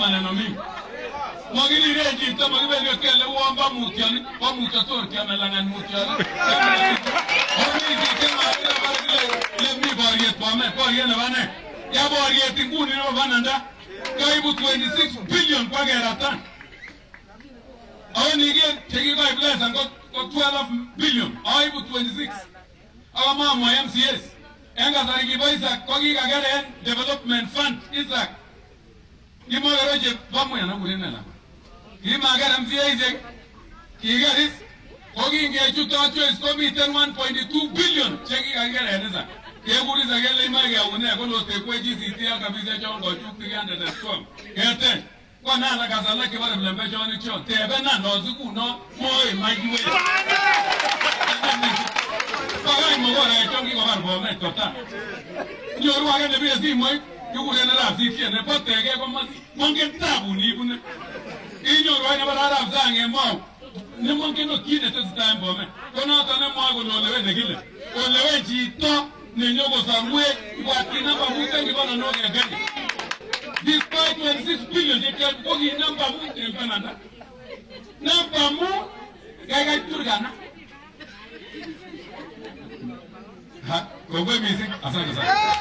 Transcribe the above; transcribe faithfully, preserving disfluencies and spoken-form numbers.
maneno mingi. Magini reji ito magibeli kele uomba mutiani, wa mutator kama langan mutiani. Oni kike maana bale le mi Boriet Bomet, Boriet na bane. Ya Boriet inguni na bananda. Karibu twenty-six billion kwa gerata. Oni ge tegi kwa blesa ngo twelve billion. Aibu twenty-six. Awa mama M C S. Enga sari kibaisa kwa giga gere development fund Isaac. Gimo geroje bamu ya na kurena la. Gima gere M C S kigaris kogi nge chuta choice committee one point two billion cheki gere nesa. Keguriza gele image une ko lo te kweji sitia kabisa chongo chukti gande de storm. Gete kwa nala kazala ke bare blembe joni cho tebe na no zuku no moi majiwe. Pagai mo gora chongi ko bar Bomet tota. Nyoru aga de bia moi yugure na ra si tiene potege ko mas monge tabu ni bune. Inyoru aga bara ra zange mo. Ne monge no kide te sta Bomet. Kono to ne mo go no lewe ne gile. O lewe jito Nenyogo Samwe, what number moving you want to know again. Despite twenty-six billion, they can go in number moving in Canada. Number more, Gaga Turgana. Ha, go away, missing.